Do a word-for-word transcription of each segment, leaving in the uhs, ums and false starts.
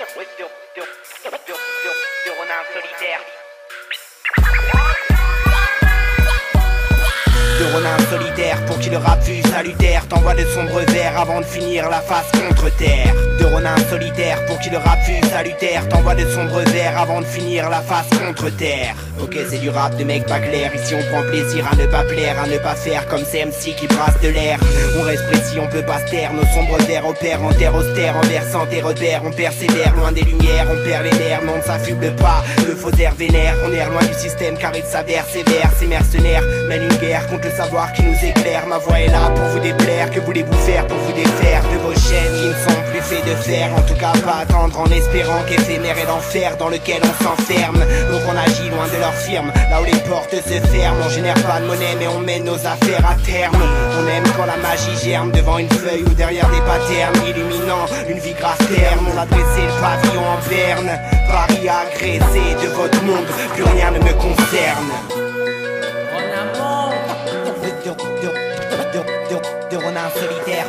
Oui, de, de, de, de, de, de Ronin solitaire. De Ronin solitaire pour qui le rap fut salutaire. T'envoies de sombres vers avant de finir la face contre terre. De Ronin solitaire pour qui le rap fut salutaire. T'envoies de sombres vers avant de finir la face contre terre. Ok, c'est du rap de mec pas clair. Ici on prend plaisir à ne pas plaire, à ne pas faire comme ces M C qui brassent de l'air. On reste précis, on peut pas se taire. Nos sombres vers opèrent en terre austère, en versant tes repères. On persévère loin des lumières, on perd les nerfs. Mais on ne s'affuble pas, le faux air vénère. On erre loin du système car il s'avère sévère. Ces mercenaires mènent une guerre contre le savoir qui nous éclaire. Ma voix est là pour vous déplaire. Que voulez-vous faire pour vous défaire de vos chaînes qui ne sont plus faits de fer? En tout cas pas attendre en espérant qu'éphémère est l'enfer dans lequel on s'enferme. Donc on agit loin de leur firme, là où les portes se ferment. On génère pas de monnaie mais on mène nos affaires à terme. On aime quand la magie germe devant une feuille ou derrière des patterns illuminant une vie grâce terme. On a dressé le pavillon en berne, Paris agressé de votre monde, plus rien ne me concerne. De, de, de, de, de Ronin solitaire.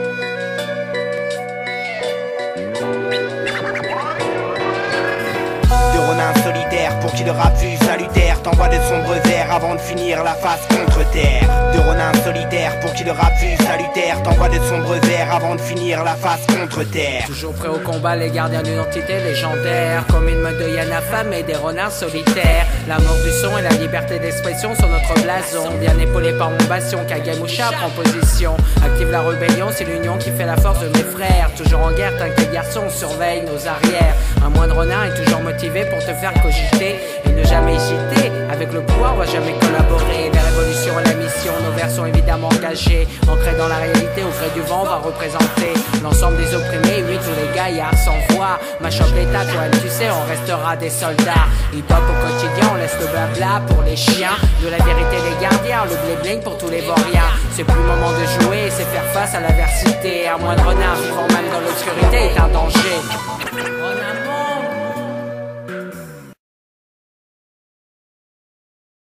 De Ronin solitaire pour qui le rap fut salutaire. T'envoies de sombres vers avant de finir la face contre terre. De Ronin solitaire pour qui le rap fut salutaire. T'envoies de sombres vers avant de finir la face contre terre. Toujours prêt au combat, les gardiens d'une entité légendaire. Comme une meute de Yann affamés et des renards solitaires. L'amour du son et la liberté d'expression sont notre blason. Bien épaulé par mon bastion, Kagemusha prend position. Active la rébellion, c'est l'union qui fait la force de mes frères. Toujours en guerre, t'inquiète garçon, on surveille nos arrières. Un moindre renard est toujours motivé pour te faire cogiter et ne jamais hésiter. Avec le pouvoir, on va jamais collaborer. La révolution et la mission, nos vers sont évidemment engagés. Ancrés dans la réalité, au gré du vent, on va représenter l'ensemble des opprimés. Oui, tous les gaillards sans voix. Machoc l'état, toi, tu sais, on restera des soldats. Hip-hop au quotidien, on laisse le blabla pour les chiens. De la vérité, les gardiens, le blé-bling pour tous les vauriens. C'est plus le moment de jouer, c'est faire face à l'adversité. Un moindre renard vivant même dans le